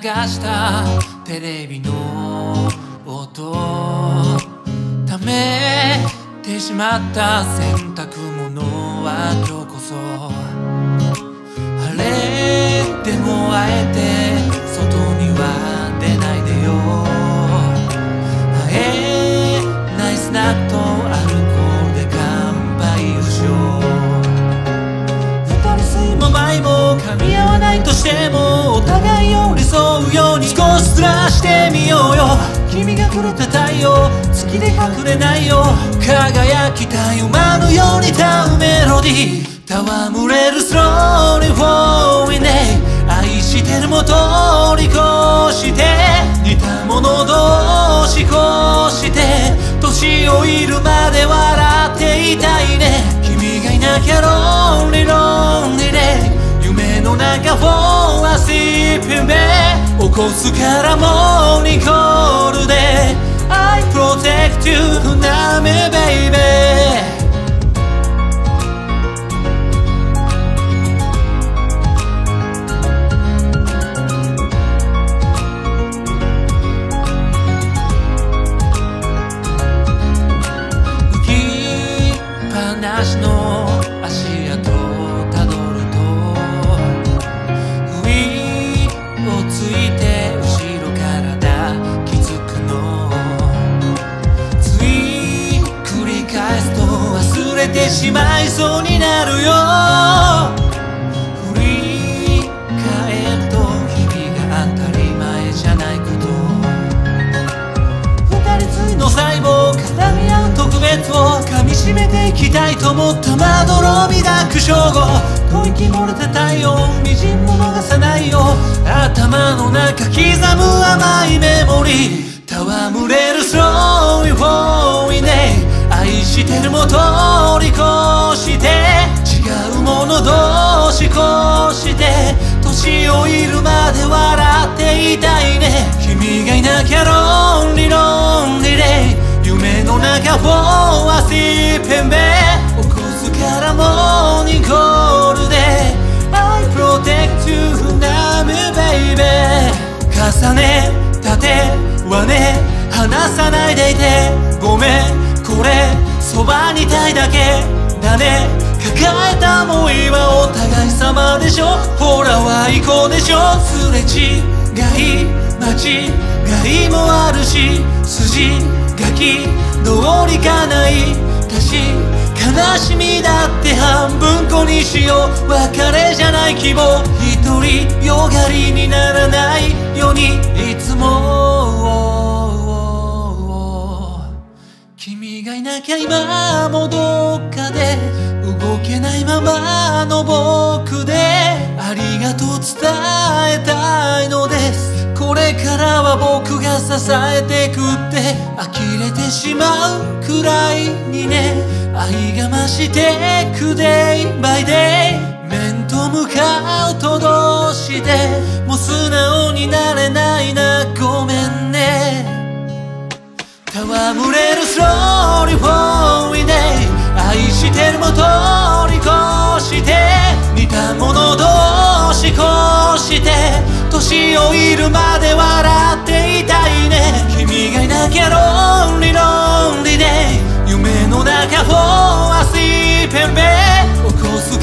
したテレビの音、ためてしまった洗濯物は今日こそ晴れてもあえて外には出ないでよ。会えないスナックとアルコールで乾杯をしよう。二人酸いも前も噛み合わないとしてもお互い寄り添うように少しずらしてみようよ。君がくれた太陽月で隠れないよ。輝きたい馬のように歌うメロディー、戯れるスローにフォーウィンデイ、愛してるも通り越して似た者同士こうして年老いるまで笑っていたいね。君がいなきゃロンリロンリで夢の中フォーアシーピンベ起こすからモーニングコールで I protect you なめベイベー。の足跡をたどると不意をついて後ろから抱きつくの、つい繰り返すと忘れてしまいそうになるよ。振り返ると日々が当たり前じゃないこと、二人ついの細胞絡み合う特別を噛みしめていきたいと思ったまどろみ抱く正午、吐息漏れた太陽みじんも逃さないよ。頭の中刻む甘いメモリー、戯れるスローにフォーイネイ、愛してるも通り越して違うもの同士こうして年老いるまで笑っていたいね。君がいなきゃロンリロンリで夢の中フォーアシーペンベ起こすからモーニングコールで I protect you なめベイベー。重ね立てはね離さないでいてごめん、これそばにいたいだけだね。抱えた想いはお互い様でしょ、ほらは行こうでしょ。すれ違い間違いもあるし筋書き通りかない悲しみだって半分こにしよう。別れじゃない希望一人よがりにならないようにいつも君がいなきゃ今もどっかで動けないままの僕でありがとう伝えたいのです。これからは僕が支えてくって呆れてしまうくらいにね、愛が増してくデイバイデイ、面と向かうとどうしてもう素直になれないなごめんね。戯れるスローリーフォーウィンデイ、愛してるも通り越して似た者同士こうして年老いるまで笑っていたいね。君がいなきゃロンリロンリで夢の中フォーアシーペンベ起こす